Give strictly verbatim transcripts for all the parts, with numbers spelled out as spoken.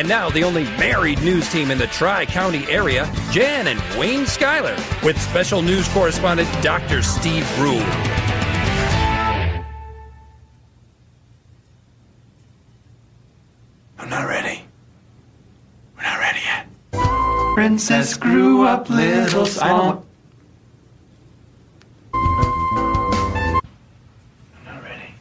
And now the only married news team in the Tri-County area, Jan and Wayne Schuyler, with special news correspondent Doctor Steve Brule. I'm not ready. We're not ready yet. Princess grew up little small. I'm not ready.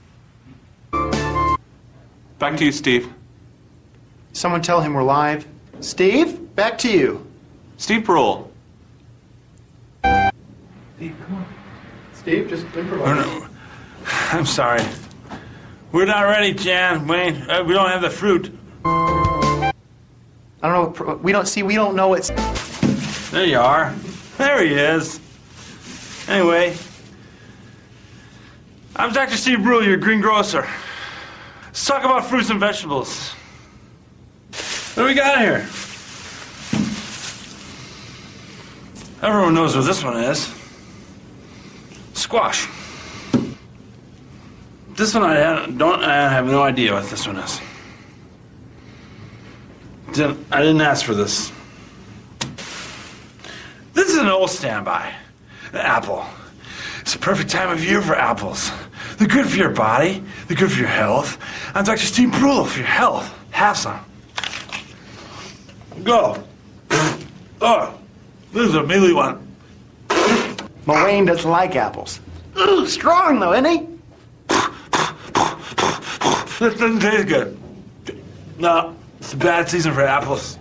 Back to you, Steve. Someone tell him we're live. Steve, back to you. Steve Brule. Steve, come on. Steve, just improvise. Oh, no. I'm sorry. We're not ready, Jan, Wayne. Uh, we don't have the fruit. I don't know. We don't see. We don't know it's. There you are. There he is. Anyway, I'm Doctor Steve Brule, your greengrocer. Let's talk about fruits and vegetables. What do we got here? Everyone knows what this one is. Squash. This one I don't. I have no idea what this one is. Didn't, I didn't ask for this. This is an old standby. An apple. It's the perfect time of year for apples. They're good for your body. They're good for your health. I'm Doctor Steve Brule for your health. Have some. Go. Oh, this is a mealy one. Wayne doesn't like apples. Ooh, strong though, isn't he? This doesn't taste good. No, it's a bad season for apples.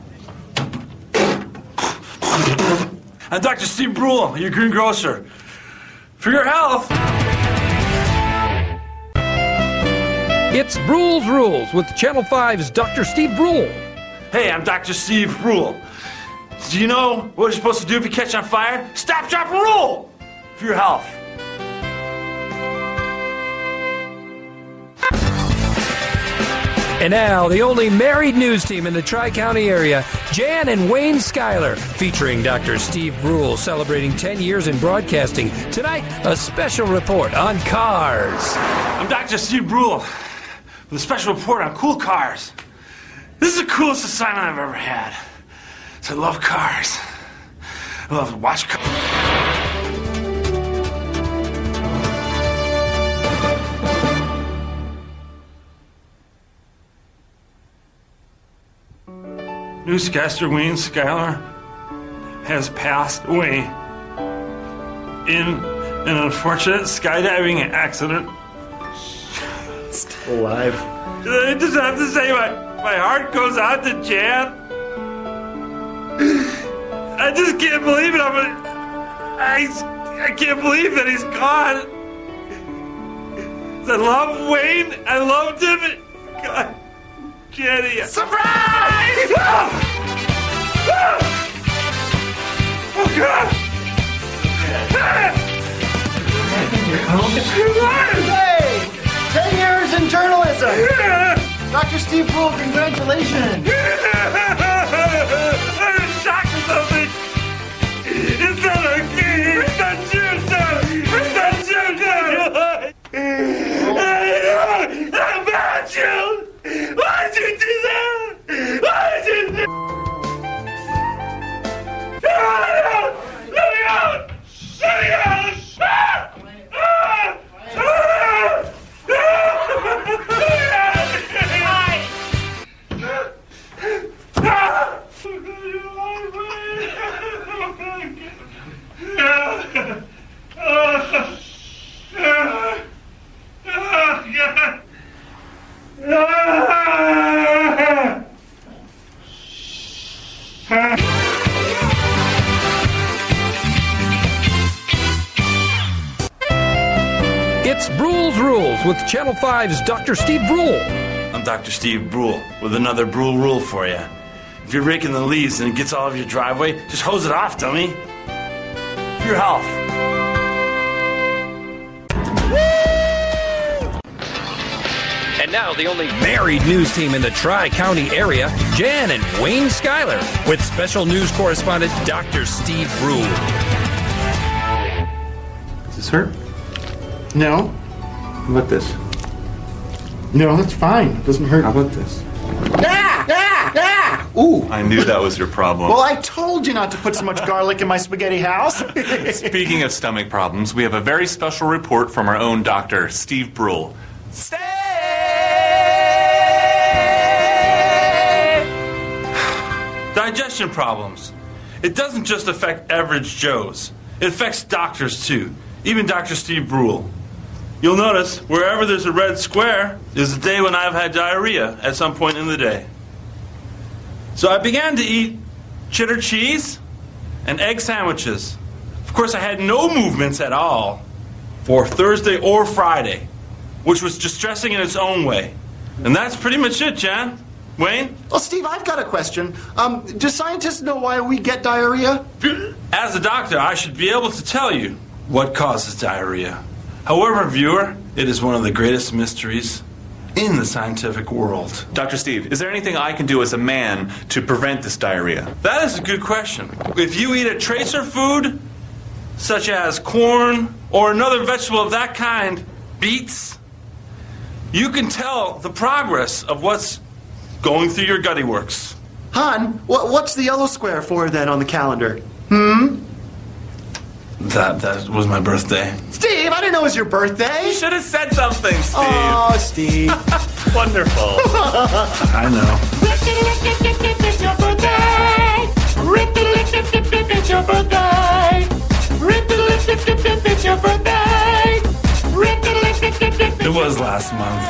I'm Doctor Steve Brule, your greengrocer. For your health. It's Brule's Rules with Channel five's Doctor Steve Brule. Hey, I'm Doctor Steve Brule. Do you know what you're supposed to do if you catch on fire? Stop, drop, and roll! For your health. And now, the only married news team in the Tri-County area, Jan and Wayne Schuyler, featuring Doctor Steve Brule, celebrating ten years in broadcasting. Tonight, a special report on cars. I'm Doctor Steve Brule with a special report on cool cars. This is the coolest assignment I've ever had. So I love cars. I love to watch cars. Newscaster Wayne Schuyler has passed away in an unfortunate skydiving accident. Still alive. I just have to say my, my heart goes out to Jan. I just can't believe it. I'm a, I, I can't believe that he's gone. I love Wayne. I loved him. God. Jenny. Surprise! Oh! Oh! Oh, God! Hey! Ten years in journalism! Doctor Steve Brule, congratulations! I'm shocked or something! It's not okay! It's not true, sir! It's not true, sir! I'm about you! Why did you do that? Why did you do that? No, no! Let me out! Let me out! Ah! Ah! Ah! Ah! It's Brule's Rules with Channel five's Doctor Steve Brule. I'm Doctor Steve Brule with another Brule rule for you. If you're raking the leaves and it gets all over your driveway, just hose it off, dummy. For your health. And now, the only married news team in the Tri-County area, Jan and Wayne Schuyler, with special news correspondent Doctor Steve Brule. Does this hurt? No. How about this? No, that's fine. It doesn't hurt. How about this? Ah! Ah! Ah! Ooh. I knew that was your problem. Well, I told you not to put so much garlic in my spaghetti house. Speaking of stomach problems, we have a very special report from our own doctor, Steve Brule. Stay! Digestion problems. It doesn't just affect average Joes. It affects doctors, too. Even Doctor Steve Brule. You'll notice, wherever there's a red square is a day when I've had diarrhea at some point in the day. So I began to eat cheddar cheese and egg sandwiches. Of course, I had no movements at all for Thursday or Friday, which was distressing in its own way. And that's pretty much it, Jan. Wayne? Well, Steve, I've got a question. Um, do scientists know why we get diarrhea? As a doctor, I should be able to tell you what causes diarrhea. However, viewer, it is one of the greatest mysteries in the scientific world. Doctor Steve, is there anything I can do as a man to prevent this diarrhea? That is a good question. If you eat a tracer food, such as corn or another vegetable of that kind, beets, you can tell the progress of what's going through your gutty works. Han, what, what's the yellow square for then on the calendar? Hmm? That that was my birthday. Steve, I didn't know it was your birthday. You should have said something, Steve. Oh, Steve. Wonderful. I know. It's your birthday. It's your birthday. It's your birthday. It was last month.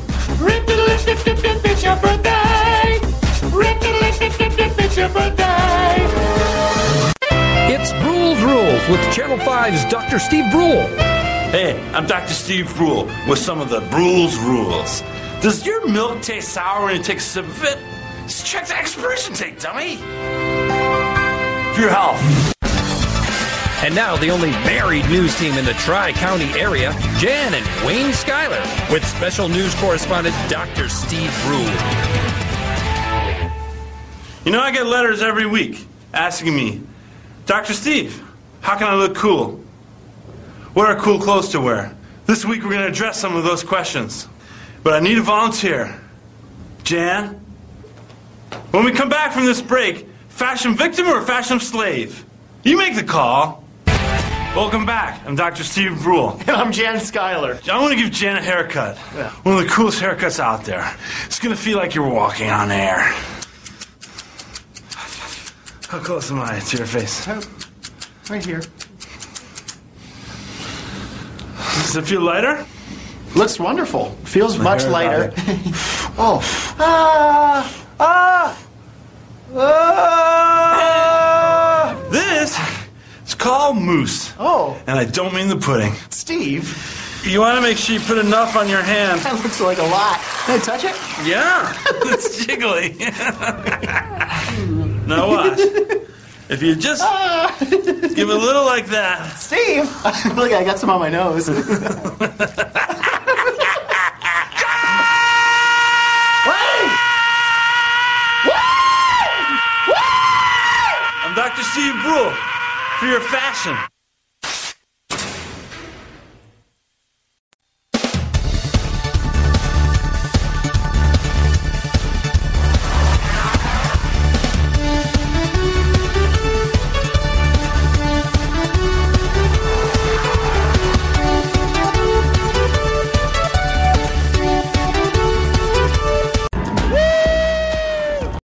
It's your birthday. It's your birthday. It's Brule's Rules with Channel five's Doctor Steve Brule. Hey, I'm Doctor Steve Brule with some of the Brule's Rules. Does your milk taste sour when you take a sip of it? Just check the expiration date, dummy. For your health. And now the only married news team in the Tri-County area, Jan and Wayne Schuyler, with special news correspondent Doctor Steve Brule. You know, I get letters every week asking me, Doctor Steve, how can I look cool? What are cool clothes to wear? This week we're going to address some of those questions. But I need a volunteer. Jan? When we come back from this break, fashion victim or fashion slave? You make the call. Welcome back. I'm Doctor Steve Brule. And I'm Jan Schuyler. I want to give Jan a haircut. Yeah. One of the coolest haircuts out there. It's going to feel like you're walking on air. How close am I to your face? Oh, right here. Does it feel lighter? Looks wonderful. Feels much hair lighter. about Oh. Ah! Ah! Ah! This is called mousse. Oh. And I don't mean the pudding. Steve, You want to make sure you put enough on your hand. that looks like a lot. Can I touch it? Yeah, it's jiggly. Now watch. If you just give a little like that. Steve! Look, I got some on my nose. Wait! Wait! Wait! I'm Doctor Steve Brule for your fashion.